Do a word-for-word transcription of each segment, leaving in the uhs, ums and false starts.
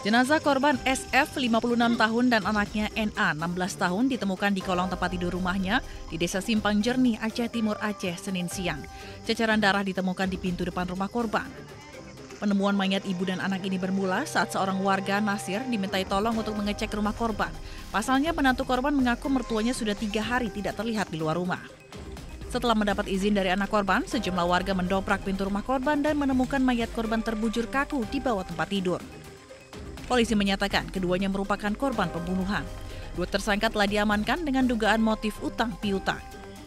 Jenazah korban S F lima puluh enam tahun dan anaknya N A enam belas tahun ditemukan di kolong tempat tidur rumahnya di Desa Simpang Jernih, Aceh Timur, Aceh, Senin siang. Ceceran darah ditemukan di pintu depan rumah korban. Penemuan mayat ibu dan anak ini bermula saat seorang warga Nasir dimintai tolong untuk mengecek rumah korban. Pasalnya menantu korban mengaku mertuanya sudah tiga hari tidak terlihat di luar rumah. Setelah mendapat izin dari anak korban, sejumlah warga mendobrak pintu rumah korban dan menemukan mayat korban terbujur kaku di bawah tempat tidur. Polisi menyatakan keduanya merupakan korban pembunuhan. Dua tersangka telah diamankan dengan dugaan motif utang piutang.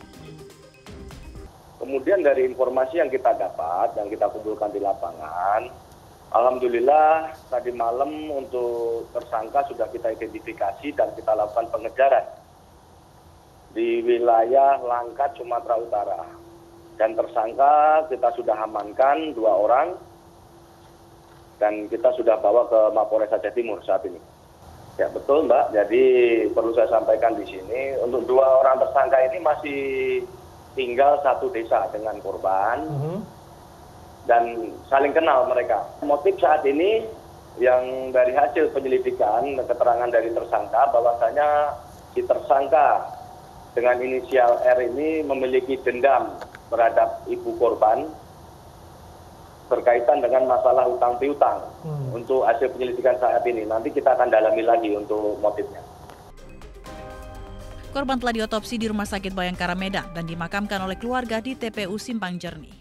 Kemudian dari informasi yang kita dapat, yang kita kumpulkan di lapangan, alhamdulillah tadi malam untuk tersangka sudah kita identifikasi dan kita lakukan pengejaran di wilayah Langkat, Sumatera Utara. Dan tersangka kita sudah amankan dua orang dan kita sudah bawa ke Mapolres Aceh Timur saat ini. Ya betul Mbak, jadi perlu saya sampaikan di sini, untuk dua orang tersangka ini masih tinggal satu desa dengan korban, uh-huh. dan saling kenal mereka. Motif saat ini yang dari hasil penyelidikan, keterangan dari tersangka, bahwasanya si tersangka dengan inisial R ini memiliki dendam terhadap ibu korban, berkaitan dengan masalah utang piutang. Hmm. Untuk hasil penyelidikan saat ini, nanti kita akan dalami lagi untuk motifnya. Korban telah diotopsi di Rumah Sakit Bayangkara Medan dan dimakamkan oleh keluarga di T P U Simpang Jernih.